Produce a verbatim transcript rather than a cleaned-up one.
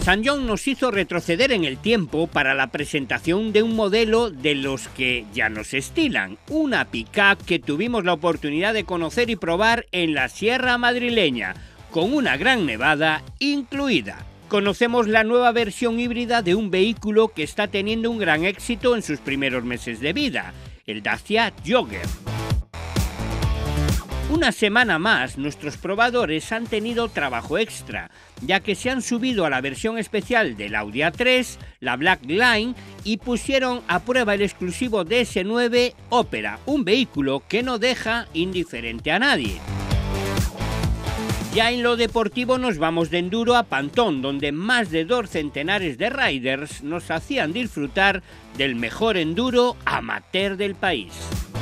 SsangYong nos hizo retroceder en el tiempo para la presentación de un modelo de los que ya nos estilan, una pick-up que tuvimos la oportunidad de conocer y probar en la Sierra Madrileña, con una gran nevada incluida. Conocemos la nueva versión híbrida de un vehículo que está teniendo un gran éxito en sus primeros meses de vida, el Dacia Jogger. Una semana más, nuestros probadores han tenido trabajo extra, ya que se han subido a la versión especial del Audi A tres, la Black Line, y pusieron a prueba el exclusivo D S nueve Opera, un vehículo que no deja indiferente a nadie. Ya en lo deportivo nos vamos de enduro a Pantón, donde más de dos centenares de riders nos hacían disfrutar del mejor enduro amateur del país.